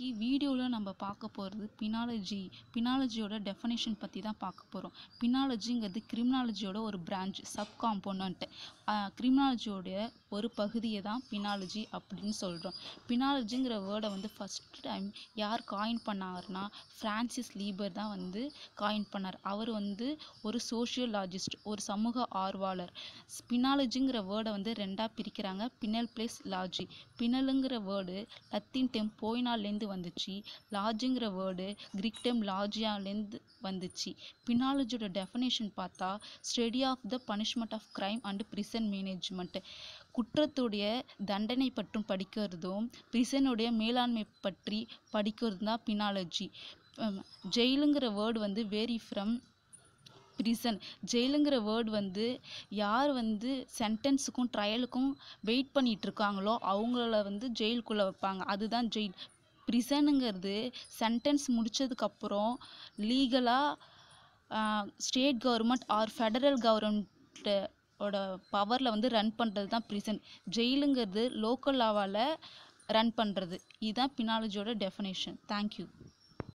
இன்னைக்கு வீடியோவில் நம்ம பார்க்க போகிறது பினாலஜியோட டெஃபனேஷன் பற்றி தான் பார்க்க போகிறோம். பினாலஜிங்கிறது கிரிமினாலஜியோட ஒரு பிரான்ச், சப் காம்போனன்ட். கிரிமினாலஜியோட ஒரு பகுதியை தான் பினாலஜி அப்படின்னு சொல்கிறோம். பினாலஜிங்கிற வேர்டை ஃபஸ்ட் டைம் யார் காயின் பண்ணாருன்னா ஃப்ரான்சிஸ் லீபர் தான் காயின் பண்ணார். அவர் ஒரு சோஷியோலாஜிஸ்ட், ஒரு சமூக ஆர்வலர். பினாலஜிங்கிற வேர்டை ரெண்டாக பிரிக்கிறாங்க, பினல் ப்ளஸ் லாஜி. பினலுங்கிற வேர்டு லத்தீன் டெம் போயினாலேருந்து வந்துச்சு. லாஜிங்கிற வேர்டு கிரீக் டெம் லாஜியாலேருந்து வந்துச்சு. பினாலஜியோட டெஃபனேஷன் பார்த்தா study of the punishment of crime and prison management, குற்றத்துடைய தண்டனை பற்றும் படிக்கிறதும் பிரிசனுடைய மேலாண்மை பற்றி படிக்கிறதும் தான் பினாலஜி. ஜெயிலுங்கிற வேர்டு வேரி ஃப்ரம் பிரிசன். ஜெயிலுங்கிற வேர்டு யார் சென்டென்ஸுக்கும் ட்ரையலுக்கும் வெயிட் பண்ணிட்டு இருக்காங்களோ அவங்கள ஜெயிலுக்குள்ளே வைப்பாங்க, அதுதான் ஜெயில். பிரிசனுங்கிறது சென்டென்ஸ் முடித்ததுக்கப்புறம் லீகலாக ஸ்டேட் கவர்மெண்ட் ஆர் ஃபெடரல் கவர்மெண்ட்டோட பவரில் ரன் பண்ணுறது தான் பிரிசன். ஜெயிலுங்கிறது லோக்கல் லாவால் ரன் பண்ணுறது. இதுதான் பினாலஜியோட டெஃபனேஷன். தேங்க்யூ.